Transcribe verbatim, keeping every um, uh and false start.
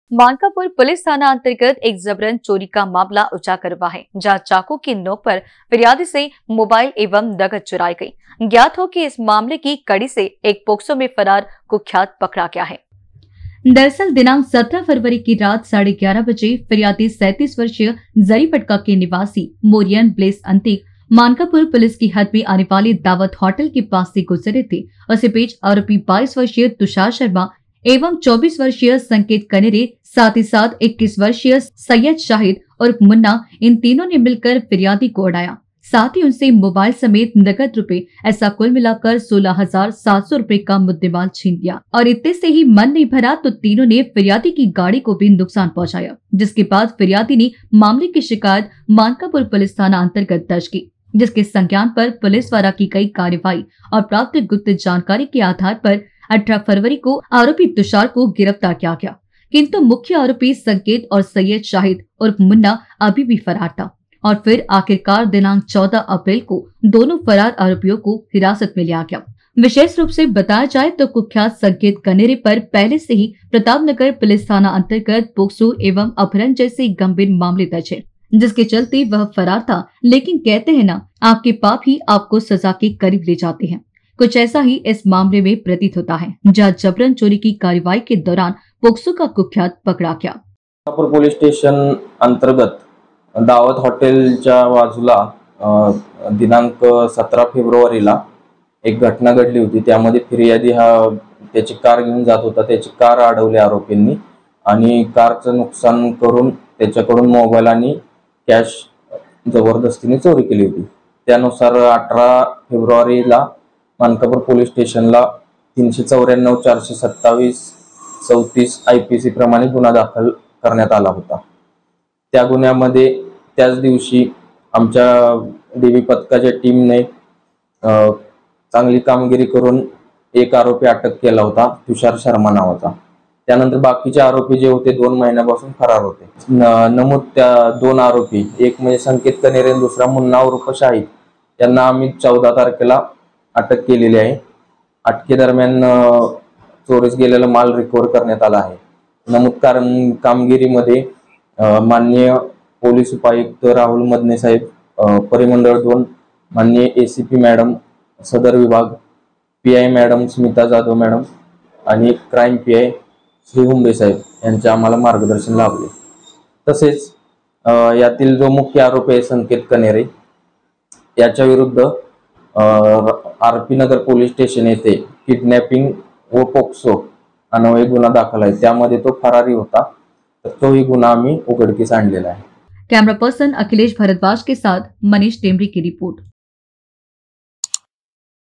Mankapur police थाना अंतर्गत एक जबरन चोरी का मामला उजागर हुआ है, जहां चाकू की नोक पर फिरियादी से मोबाइल एवं नकद चुराई गई। ज्ञात हो कि इस मामले की कड़ी से एक पोक्सो में फरार कुख्यात पकड़ा गया है। दरअसल दिनांक सत्रह फरवरी की रात साढ़े ग्यारह बजे फिरियादी सैंतीस वर्षीय जरीपटका के निवासी मोरियन ब्लेस अंतिक मानकापुर पुलिस की हद में आने वाले दावत होटल के पास से गुजरे थे। उसे बीच आरोपी बाईस वर्षीय तुषार शर्मा एवं चौबीस वर्षीय संकेत कनेरे, साथ ही साथ इक्कीस वर्षीय सैयद शाहिद और मुन्ना, इन तीनों ने मिलकर फिरियादी को उड़ाया। साथ ही उनसे मोबाइल समेत नकद रुपए, ऐसा कुल मिलाकर सोलह हजार सात सौ रूपए का मुद्देमाल छीन लिया। और इतने से ही मन नहीं भरा तो तीनों ने फिरियादी की गाड़ी को भी नुकसान पहुंचाया, जिसके बाद फिरियादी ने मामले की शिकायत मानकापुर पुलिस थाना अंतर्गत दर्ज की, जिसके संज्ञान पर पुलिस द्वारा की गई कार्यवाही और प्राप्त गुप्त जानकारी के आधार पर अठारह फरवरी को आरोपी तुषार को गिरफ्तार किया गया। किंतु मुख्य आरोपी संकेत और सैयद शाहिद और मुन्ना अभी भी फरार था। और फिर आखिरकार दिनांक चौदह अप्रैल को दोनों फरार आरोपियों को हिरासत में लिया गया। विशेष रूप से बताया जाए तो कुख्यात संकेत कनेरे पर पहले से ही प्रतापनगर पुलिस थाना अंतर्गत पोक्सो एवं अपहरण जैसे गंभीर मामले दर्ज है, जिसके चलते वह फरार था। लेकिन कहते हैं ना, आपके पाप ही आपको सजा के करीब ले जाते हैं। कुछ ऐसा ही इस मामले में प्रतीत होता है, जहां जबरन चोरी की कार्रवाई के दौरान पोक्सो का कुख्यात पकड़ा गया। मानकापुर पोलीस स्टेशन अंतर्गत दावत हॉटेलच्या बाजूला दिनांक सतरा फेब्रुवारीला एक घटना घडली होती। त्यामध्ये फिर्यादी हा त्याची कार घेऊन जात होता। त्याची कार अडवली आरोपींनी आणि कारचं नुकसान करून त्याच्याकडून मोबाईल आणि कॅश जबरदस्तीने चोरी केली होती। त्यानुसार अठरा फेब्रुवारीला मानकापुर पोलीस स्टेशनला तीनशे चौऱ्याण्णव चारशे सत्तावीस चौतीस आय पी सी प्रमाणे गुन्हा दाखल करण्यात आला होता। त्या गुन्ह्यामध्ये त्याच दिवशी आमच्या डीबी पथकाच्या टीमने चांगली कामगिरी करून एक आरोपी अटक केला होता, तुषार शर्मा नावाचा। त्यानंतर बाकीचे आरोपी जे होते दोन महिन्यापासून फरार होते। नमूद त्या दोन आरोपी, एक म्हणजे संकेत कनेरे, दुसरा मुन्ना उर्फ शाहिद, यांना आम्ही चौदा तारखेला अटक केलेली आहे। अटकेदरम्यान चोरीस गेलेला माल रिकव्हर करण्यात आला आहे। नमूद कामगिरीमध्ये माननीय पोलीस उपायुक्त राहुल मदने साहेब, परिमंडळ दोन माननीय एसीपी मॅडम सदर विभाग, P I madam Smita Jadhav madam आणि crime P I Shri Humbe साहेब यांचे आम्हाला मार्गदर्शन लाभले। तसेच यातील जो मुख्य आरोपी आहे संकेत कनेरे, याच्या विरुद्ध आरपी नगर पोलीस स्टेशन येथे किडनॅपिंग व पोक्सो अन्वये गुन्हा दाखल आहे। त्यामध्ये तो फरारी होता, तर तोही गुन्हा आम्ही उघडकीस आणलेला आहे। कैमरा पर्सन अखिलेश भारद्वाज के साथ मनीष टेमरी की रिपोर्ट।